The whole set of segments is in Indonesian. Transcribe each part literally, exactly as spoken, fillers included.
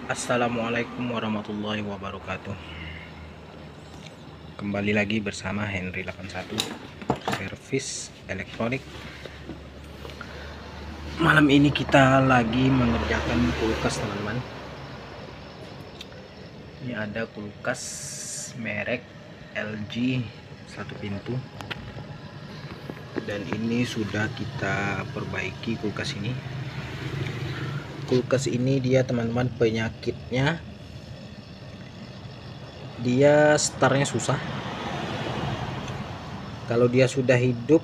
Assalamualaikum warahmatullahi wabarakatuh. Kembali lagi bersama Henry delapan satu Servis Elektronik. Malam ini kita lagi mengerjakan kulkas, teman-teman. Ini ada kulkas merek L G satu pintu. Dan ini sudah kita perbaiki kulkas ini. Kulkas ini dia, teman-teman, penyakitnya dia startnya susah. Kalau dia sudah hidup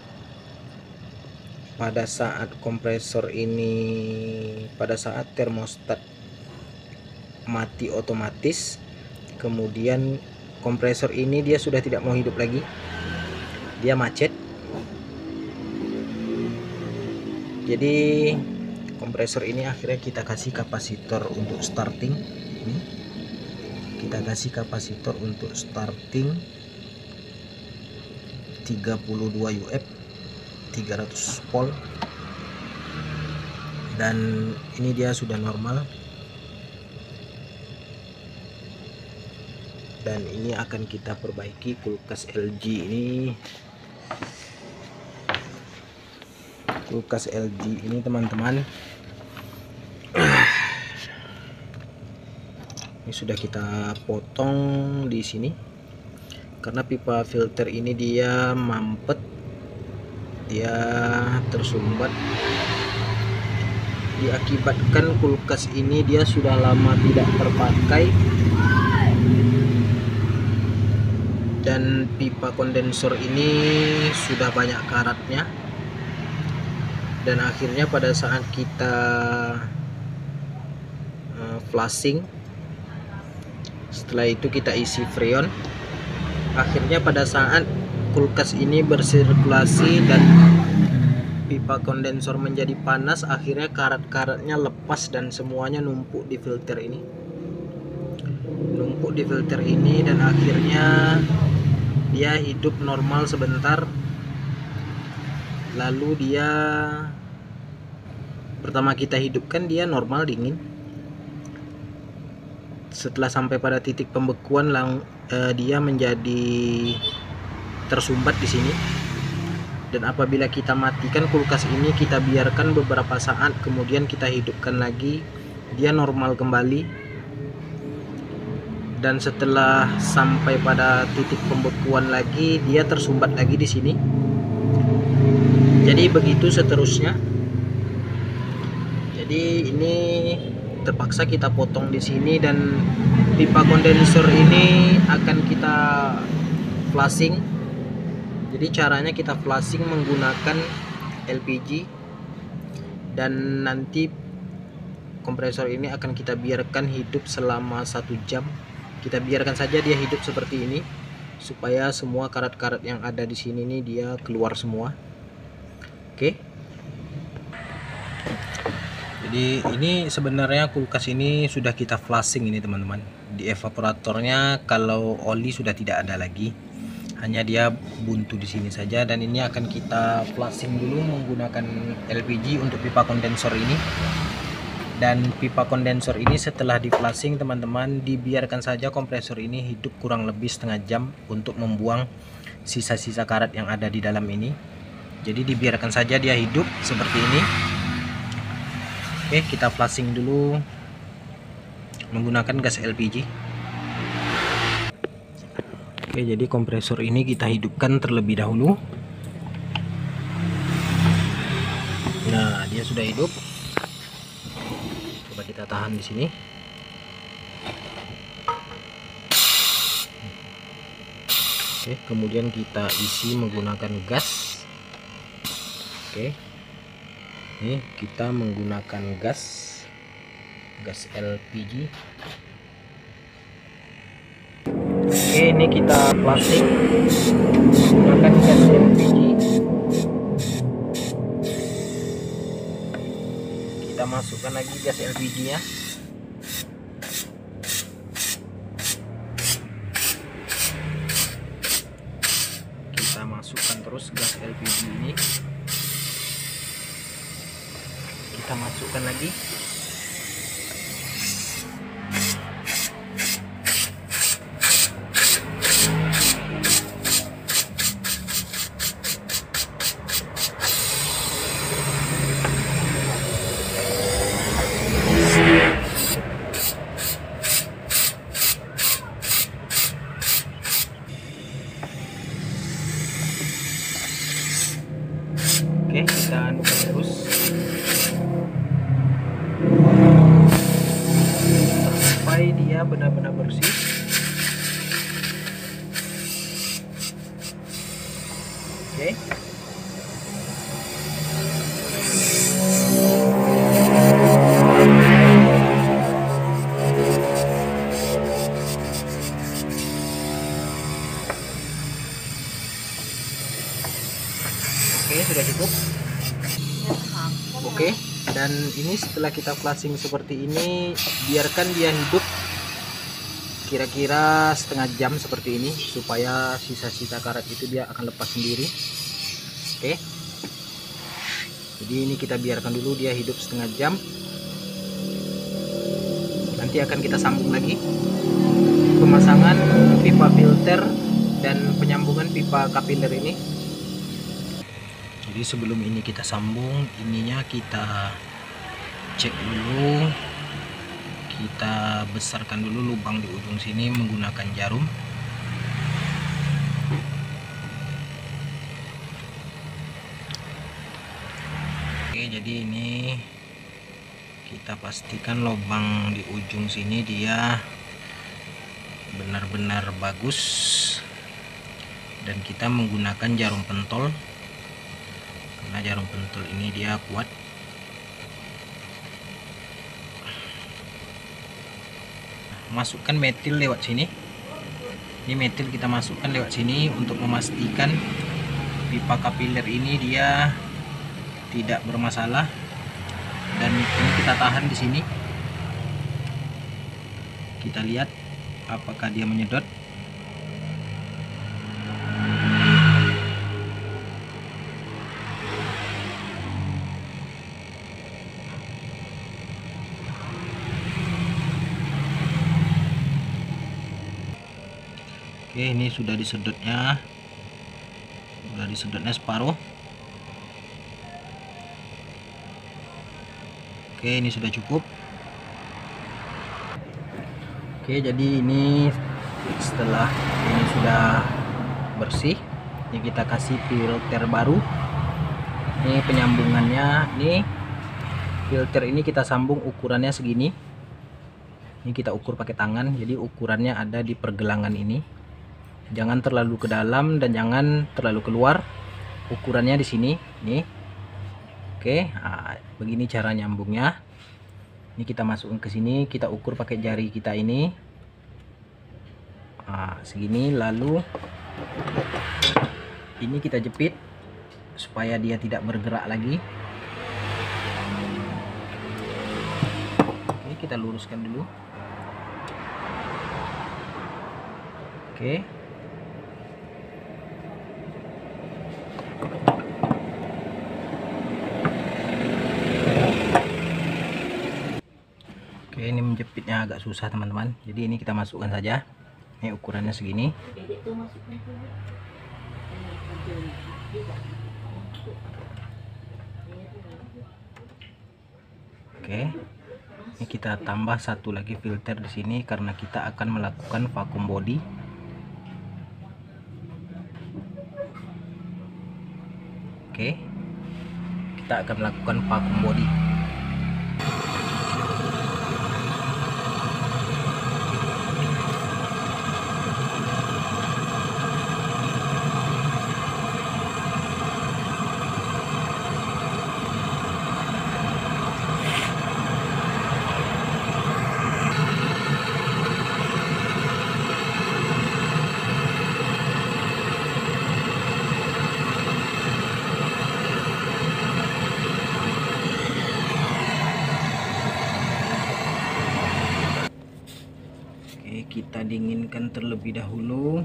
pada saat kompresor ini, pada saat termostat mati otomatis, kemudian kompresor ini dia sudah tidak mau hidup lagi, dia macet. Jadi kompresor ini akhirnya kita kasih kapasitor untuk starting. Ini kita kasih kapasitor untuk starting tiga puluh dua U F tiga ratus volt, dan ini dia sudah normal. Dan ini akan kita perbaiki kulkas L G ini. Kulkas L G ini, teman-teman, ini sudah kita potong di sini karena pipa filter ini dia mampet, dia tersumbat, diakibatkan kulkas ini dia sudah lama tidak terpakai dan pipa kondensor ini sudah banyak karatnya. Dan akhirnya pada saat kita uh, flushing, setelah itu kita isi freon, akhirnya pada saat kulkas ini bersirkulasi dan pipa kondensor menjadi panas, akhirnya karat-karatnya lepas dan semuanya numpuk di filter ini numpuk di filter ini dan akhirnya dia hidup normal sebentar. Lalu dia pertama kita hidupkan dia normal dingin. Setelah sampai pada titik pembekuan, lang, eh, dia menjadi tersumbat di sini. Dan apabila kita matikan kulkas ini, kita biarkan beberapa saat, kemudian kita hidupkan lagi, dia normal kembali. Dan setelah sampai pada titik pembekuan lagi, dia tersumbat lagi di sini. Jadi begitu seterusnya. Jadi ini terpaksa kita potong di sini, dan pipa kondensor ini akan kita flushing. Jadi caranya kita flushing menggunakan L P G, dan nanti kompresor ini akan kita biarkan hidup selama satu jam. Kita biarkan saja dia hidup seperti ini supaya semua karat-karat yang ada di sini nih dia keluar semua. Oke. Jadi ini sebenarnya kulkas ini sudah kita flushing ini, teman-teman. Di evaporatornya kalau oli sudah tidak ada lagi, hanya dia buntu di sini saja. Dan ini akan kita flushing dulu menggunakan L P G untuk pipa kondensor ini. Dan pipa kondensor ini setelah di flushing, teman-teman, dibiarkan saja kompresor ini hidup kurang lebih setengah jam untuk membuang sisa-sisa karat yang ada di dalam ini. Jadi dibiarkan saja dia hidup seperti ini. Oke, kita flushing dulu menggunakan gas L P G. Oke, jadi kompresor ini kita hidupkan terlebih dahulu. Nah, dia sudah hidup. Coba kita tahan di sini. Oke, kemudian kita isi menggunakan gas. Oke, ini kita menggunakan gas gas L P G. Oke, ini kita flushing menggunakan gas L P G. Kita masukkan lagi gas L P G nya. Kita masukkan terus gas L P G ini. Kita masukkan lagi. dia benar-benar bersih. Oke. Oke, sudah cukup. Oke, dan ini setelah kita flushing seperti ini, biarkan dia hidup kira-kira setengah jam seperti ini, supaya sisa-sisa karat itu dia akan lepas sendiri. Oke, jadi ini kita biarkan dulu dia hidup setengah jam. Nanti akan kita sambung lagi pemasangan pipa filter dan penyambungan pipa kapiler ini. Jadi sebelum ini kita sambung, ininya kita cek dulu, kita besarkan dulu lubang di ujung sini menggunakan jarum. Oke, jadi ini kita pastikan lubang di ujung sini dia benar-benar bagus, dan kita menggunakan jarum pentol karena jarum pentol ini dia kuat. Masukkan metil lewat sini. Ini metil kita masukkan lewat sini untuk memastikan pipa kapiler ini dia tidak bermasalah. Dan ini kita tahan di sini. Kita lihat apakah dia menyedot. Oke, ini sudah disedotnya, sudah disedotnya separuh. Oke, ini sudah cukup. Oke, jadi ini setelah ini sudah bersih, ini kita kasih filter baru. Ini penyambungannya, ini filter ini kita sambung ukurannya segini. Ini kita ukur pakai tangan, jadi ukurannya ada di pergelangan ini. Jangan terlalu ke dalam dan jangan terlalu keluar. Ukurannya di sini, nih. Oke, nah, begini cara nyambungnya. Ini kita masukkan ke sini, kita ukur pakai jari kita ini. Nah, segini, lalu ini kita jepit supaya dia tidak bergerak lagi. Ini kita luruskan dulu. Oke. Oke, ini menjepitnya agak susah teman-teman, jadi ini kita masukkan saja. Ini ukurannya segini. Oke, ini kita tambah satu lagi filter di sini karena kita akan melakukan vacuum body. Oke, kita akan melakukan vacuum body. Kita dinginkan terlebih dahulu.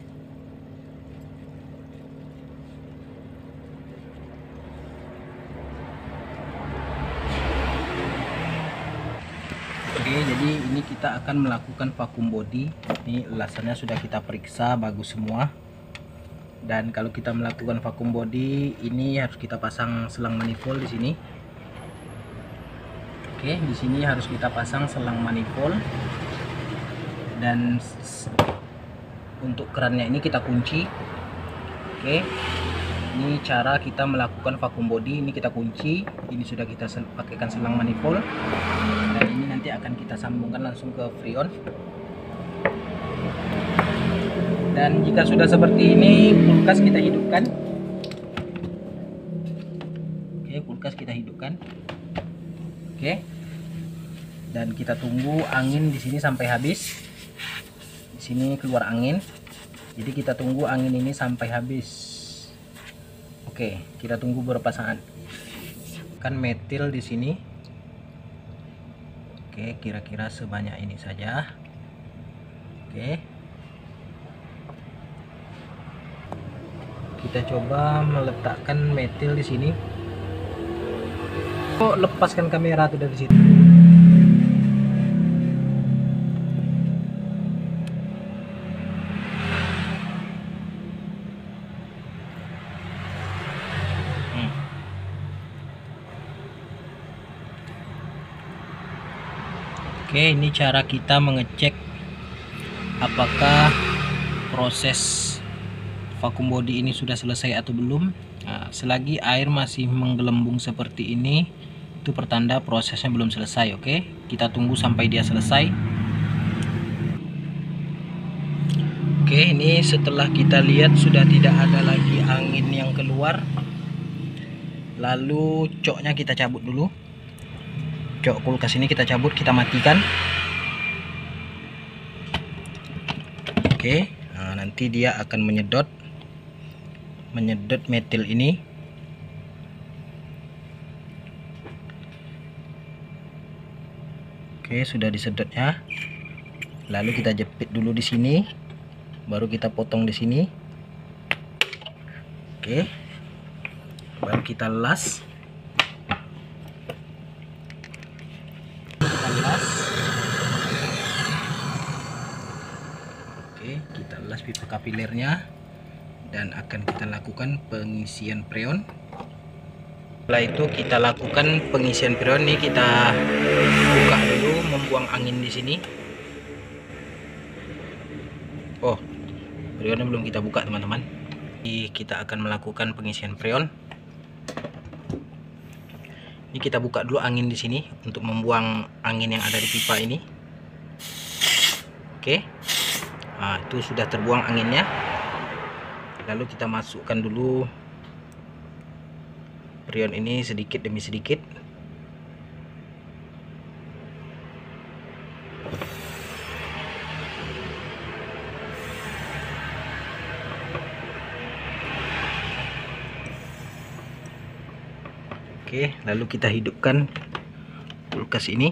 Oke, jadi ini kita akan melakukan vacuum body. Ini elasannya sudah kita periksa bagus semua. Dan kalau kita melakukan vacuum body, ini harus kita pasang selang manifold di sini. Oke, di sini harus kita pasang selang manifold. Dan untuk kerannya ini kita kunci. Oke, ini cara kita melakukan vacuum body. Ini kita kunci, ini sudah kita pakaikan selang manifold, dan ini nanti akan kita sambungkan langsung ke Freon. Dan jika sudah seperti ini, kulkas kita hidupkan. Oke, kulkas kita hidupkan. Oke. Dan kita tunggu angin di sini sampai habis. Di sini keluar angin. Jadi kita tunggu angin ini sampai habis. Oke, kita tunggu beberapa saat. Kan metil di sini. Oke, kira-kira sebanyak ini saja. Oke. Kita coba meletakkan metil di sini. Oh, lepaskan kamera tuh dari situ. Hmm. Oke, ini cara kita mengecek apakah proses vakum body ini sudah selesai atau belum. Nah, selagi air masih menggelembung seperti ini, itu pertanda prosesnya belum selesai. Oke, kita tunggu sampai dia selesai. Oke, ini setelah kita lihat sudah tidak ada lagi angin yang keluar, lalu coknya kita cabut dulu. Cok kulkas ini kita cabut, kita matikan. Oke, nah, nanti dia akan menyedot menyedot metil ini. Oke, sudah disedotnya. Lalu kita jepit dulu di sini, baru kita potong di sini. Oke, baru kita las. Kita las. Oke, kita las pipa kapilernya. Dan akan kita lakukan pengisian freon. Setelah itu kita lakukan pengisian freon. Nih kita buka dulu, membuang angin di sini. Oh, freonnya belum kita buka teman-teman. Jadi kita akan melakukan pengisian freon. Ini kita buka dulu angin di sini untuk membuang angin yang ada di pipa ini. Oke, nah, itu sudah terbuang anginnya. Lalu kita masukkan dulu freon ini sedikit demi sedikit. Oke, lalu kita hidupkan kulkas ini.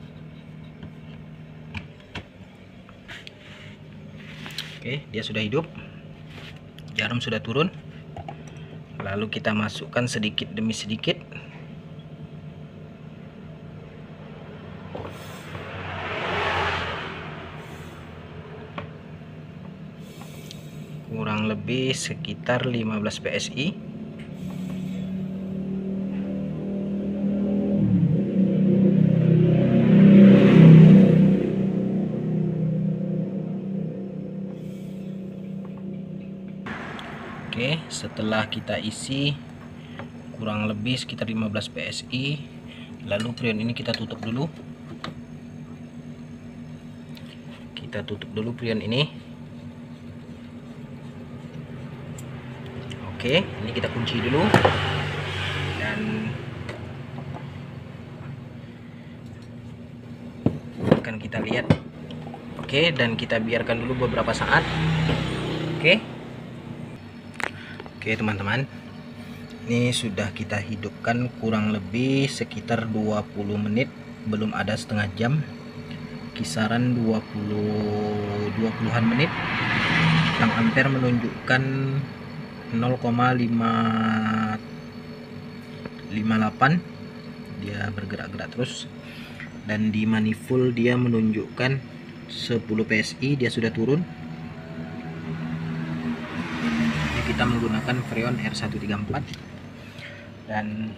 Oke, dia sudah hidup. Jarum sudah turun. Lalu kita masukkan sedikit demi sedikit. Kurang lebih sekitar lima belas P S I. Oke, setelah kita isi kurang lebih sekitar lima belas P S I, lalu freon ini kita tutup dulu. Kita tutup dulu freon ini. Oke, ini kita kunci dulu. Dan akan kita lihat. Oke, dan kita biarkan dulu beberapa saat. Oke. Oke teman-teman, ini sudah kita hidupkan kurang lebih sekitar dua puluh menit, belum ada setengah jam, kisaran dua puluhan menit. Tang ampere menunjukkan nol koma lima lima delapan, dia bergerak-gerak terus. Dan di manifold dia menunjukkan sepuluh P S I, dia sudah turun. Kita menggunakan freon R seratus tiga puluh empat dan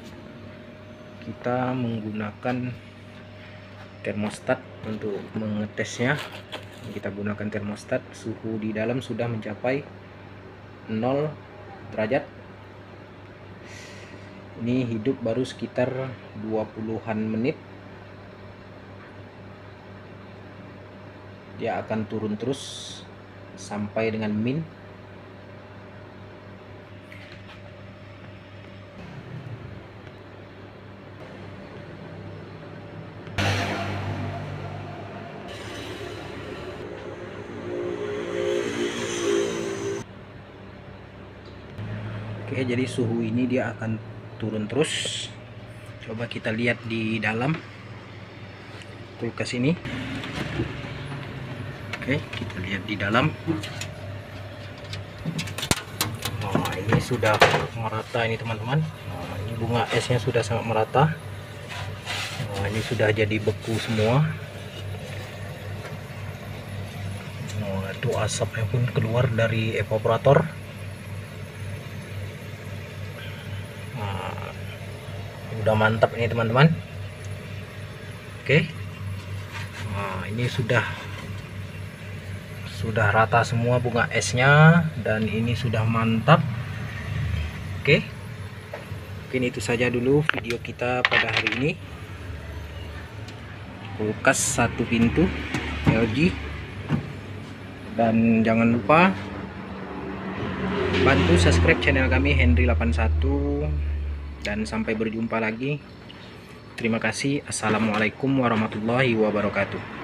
kita menggunakan termostat untuk mengetesnya. Kita gunakan termostat, suhu di dalam sudah mencapai nol derajat. Ini hidup baru sekitar dua puluhan menit. dia akan turun terus sampai dengan min. Oke, jadi suhu ini dia akan turun terus. Coba kita lihat di dalam kulkas ini. Oke, kita lihat di dalam. Nah, ini sudah merata ini teman-teman. Nah, ini bunga esnya sudah sangat merata. Nah, ini sudah jadi beku semua. Nah, itu asapnya pun keluar dari evaporator. Nah, udah mantap ini teman-teman. Oke. Nah, ini sudah sudah rata semua bunga esnya dan ini sudah mantap. Oke, mungkin itu saja dulu video kita pada hari ini. Kulkas satu pintu L G, dan jangan lupa bantu subscribe channel kami Henry delapan satu, dan sampai berjumpa lagi. Terima kasih. Assalamualaikum warahmatullahi wabarakatuh.